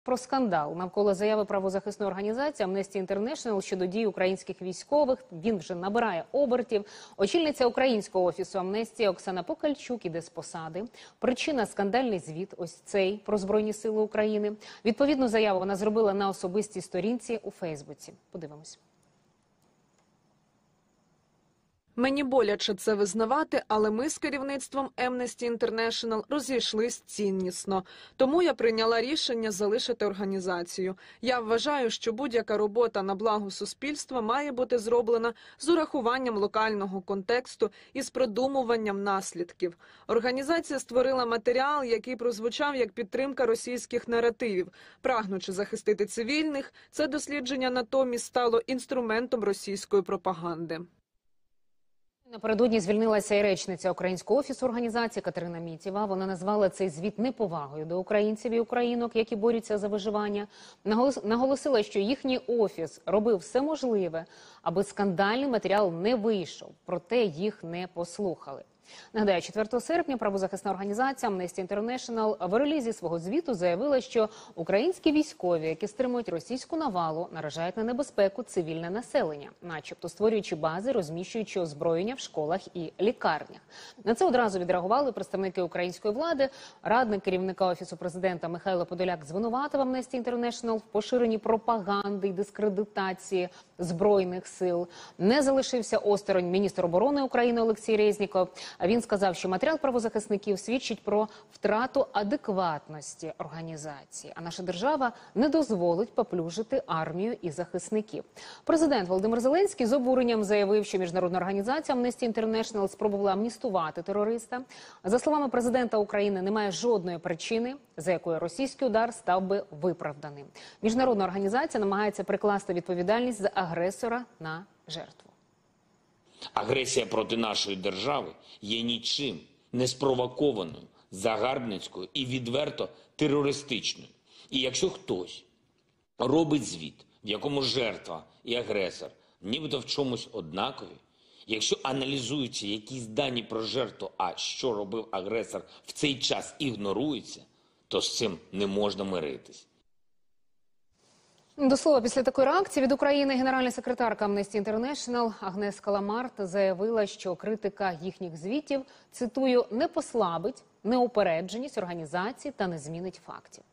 Про скандал навколо заяви правозахисної організації Amnesty International щодо дій українських військових. Він вже набирає обертів. Очільниця українського офісу Амнестії Оксана Покальчук іде з посади. Причина – скандальний звіт, ось цей, про Збройні Сили України. Відповідну заяву вона зробила на особистій сторінці у Фейсбуці. Подивимось. Мені боляче це визнавати, але ми з керівництвом Amnesty International розійшлись ціннісно. Тому я прийняла рішення залишити організацію. Я вважаю, що будь-яка робота на благо суспільства має бути зроблена з урахуванням локального контексту і з продумуванням наслідків. Організація створила матеріал, який прозвучав як підтримка російських наративів. Прагнучи захистити цивільних, це дослідження натомість стало інструментом російської пропаганди. Напередодні звільнилася і речниця Українського офісу організації Катерина Мітєва. Вона назвала цей звіт неповагою до українців і українок, які борються за виживання. Наголосила, що їхній офіс робив все можливе, аби скандальний матеріал не вийшов, проте їх не послухали. Нагадаю, 4 серпня правозахисна організація Amnesty International в релізі свого звіту заявила, що українські військові, які стримують російську навалу, наражають на небезпеку цивільне населення, начебто створюючи бази, розміщуючи озброєння в школах і лікарнях. На це одразу відреагували представники української влади. Радник керівника Офісу президента Михайло Подоляк звинуватив Amnesty International в поширенні пропаганди і дискредитації Збройних сил. Не залишився осторонь міністр оборони України Олексій Резніков. Він сказав, що матеріал правозахисників свідчить про втрату адекватності організації, а наша держава не дозволить поплюжити армію і захисників. Президент Володимир Зеленський з обуренням заявив, що міжнародна організація Amnesty International спробувала амністувати терориста. За словами президента України, немає жодної причини, за якою російський удар став би виправданим. Міжнародна організація намагається прикласти відповідальність за агресора на жертву. Агресія проти нашої держави є нічим не спровокованою, загарбницькою і відверто терористичною. І якщо хтось робить звіт, в якому жертва і агресор нібито в чомусь однакові, якщо аналізуються якісь дані про жертву, а що робив агресор в цей час ігнорується, то з цим не можна миритись. До слова, після такої реакції від України генеральна секретарка Amnesty International Агнес Каламарт заявила, що критика їхніх звітів, цитую, не послабить неупередженість організації та не змінить фактів.